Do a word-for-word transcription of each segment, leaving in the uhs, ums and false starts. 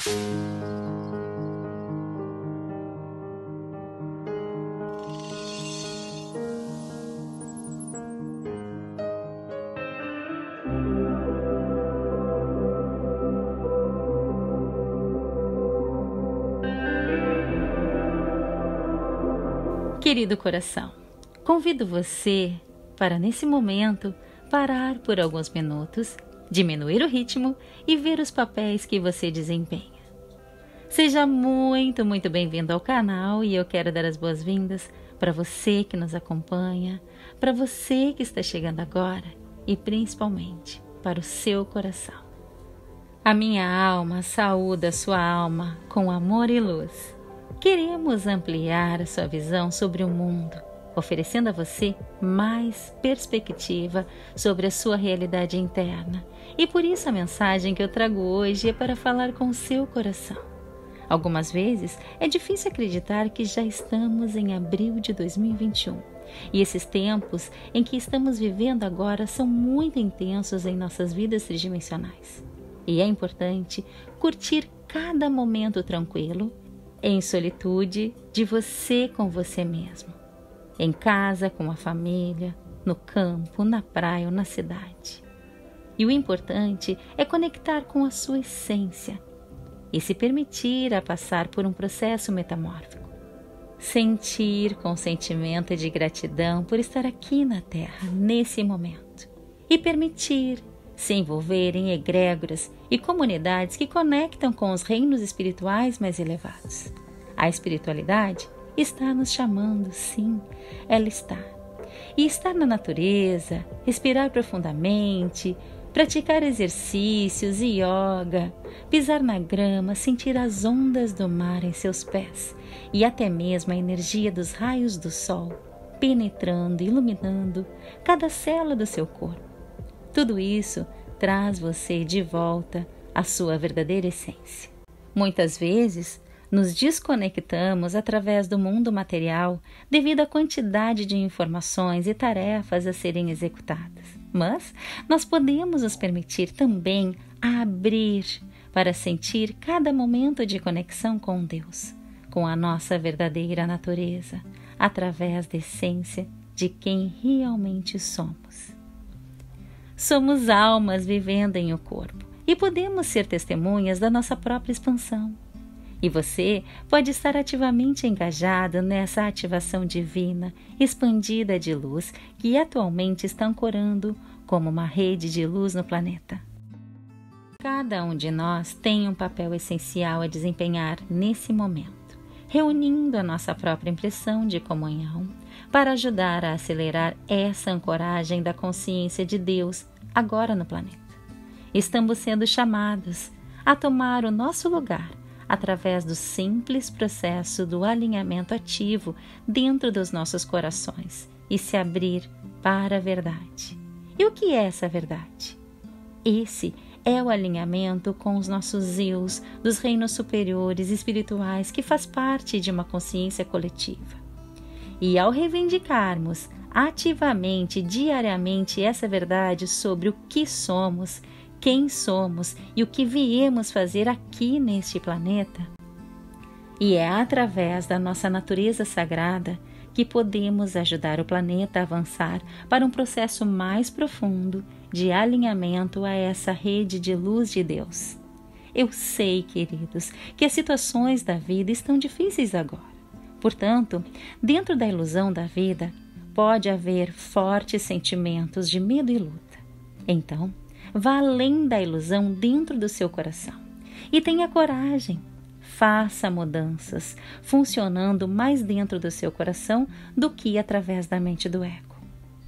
Querido coração, convido você para, nesse momento, parar por alguns minutos, diminuir o ritmo e ver os papéis que você desempenha. Seja muito, muito bem-vindo ao canal e eu quero dar as boas-vindas para você que nos acompanha, para você que está chegando agora e principalmente para o seu coração. A minha alma saúda a sua alma com amor e luz. Queremos ampliar a sua visão sobre o mundo, oferecendo a você mais perspectiva sobre a sua realidade interna. E por isso a mensagem que eu trago hoje é para falar com o seu coração. Algumas vezes é difícil acreditar que já estamos em abril de dois mil e vinte e um. E esses tempos em que estamos vivendo agora são muito intensos em nossas vidas tridimensionais. E é importante curtir cada momento tranquilo, em solitude, de você com você mesmo. Em casa, com a família, no campo, na praia ou na cidade. E o importante é conectar com a sua essência e se permitir a passar por um processo metamórfico. Sentir com sentimento de gratidão por estar aqui na Terra, nesse momento. E permitir se envolver em egrégoras e comunidades que conectam com os reinos espirituais mais elevados. A espiritualidade está nos chamando, sim, ela está. E estar na natureza, respirar profundamente, praticar exercícios e yoga, pisar na grama, sentir as ondas do mar em seus pés e até mesmo a energia dos raios do sol penetrando e iluminando cada célula do seu corpo. Tudo isso traz você de volta à sua verdadeira essência. Muitas vezes, nos desconectamos através do mundo material devido à quantidade de informações e tarefas a serem executadas. Mas nós podemos nos permitir também abrir para sentir cada momento de conexão com Deus, com a nossa verdadeira natureza, através da essência de quem realmente somos. Somos almas vivendo em o corpo e podemos ser testemunhas da nossa própria expansão. E você pode estar ativamente engajado nessa ativação divina, expandida de luz, que atualmente está ancorando como uma rede de luz no planeta. Cada um de nós tem um papel essencial a desempenhar nesse momento, reunindo a nossa própria impressão de comunhão para ajudar a acelerar essa ancoragem da consciência de Deus agora no planeta. Estamos sendo chamados a tomar o nosso lugar através do simples processo do alinhamento ativo dentro dos nossos corações e se abrir para a verdade. E o que é essa verdade? Esse é o alinhamento com os nossos eus dos reinos superiores espirituais que faz parte de uma consciência coletiva. E ao reivindicarmos ativamente, diariamente, essa verdade sobre o que somos, quem somos e o que viemos fazer aqui neste planeta, e é através da nossa natureza sagrada que podemos ajudar o planeta a avançar para um processo mais profundo de alinhamento a essa rede de luz de Deus. Eu sei, queridos, que as situações da vida estão difíceis agora. Portanto, dentro da ilusão da vida, pode haver fortes sentimentos de medo e luta. Então, vá além da ilusão dentro do seu coração e tenha coragem. Faça mudanças, funcionando mais dentro do seu coração do que através da mente do ego.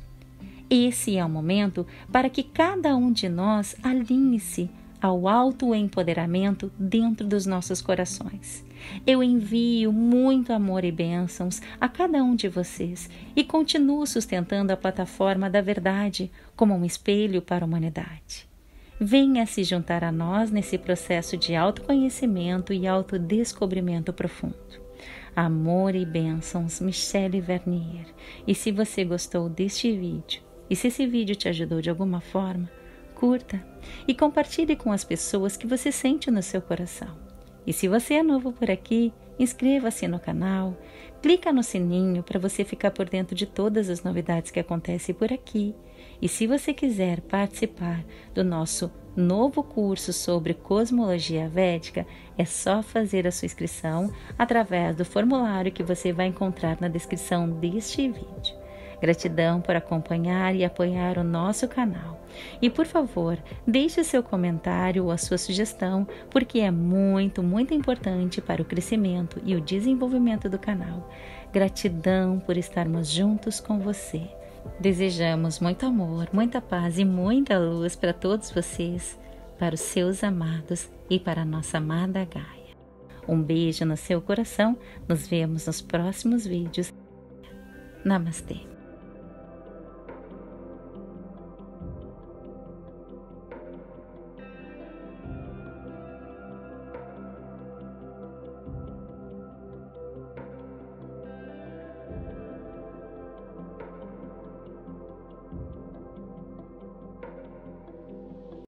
Esse é o momento para que cada um de nós alinhe-se ao autoempoderamento dentro dos nossos corações. Eu envio muito amor e bênçãos a cada um de vocês e continuo sustentando a plataforma da verdade como um espelho para a humanidade. Venha se juntar a nós nesse processo de autoconhecimento e autodescobrimento profundo. Amor e bênçãos, Michele Vernier. E se você gostou deste vídeo, e se esse vídeo te ajudou de alguma forma, curta e compartilhe com as pessoas que você sente no seu coração. E se você é novo por aqui, inscreva-se no canal, clica no sininho para você ficar por dentro de todas as novidades que acontecem por aqui. E se você quiser participar do nosso novo curso sobre cosmologia védica, é só fazer a sua inscrição através do formulário que você vai encontrar na descrição deste vídeo. Gratidão por acompanhar e apoiar o nosso canal. E por favor, deixe o seu comentário ou a sua sugestão, porque é muito, muito importante para o crescimento e o desenvolvimento do canal. Gratidão por estarmos juntos com você. Desejamos muito amor, muita paz e muita luz para todos vocês, para os seus amados e para a nossa amada Gaia. Um beijo no seu coração, nos vemos nos próximos vídeos. Namastê.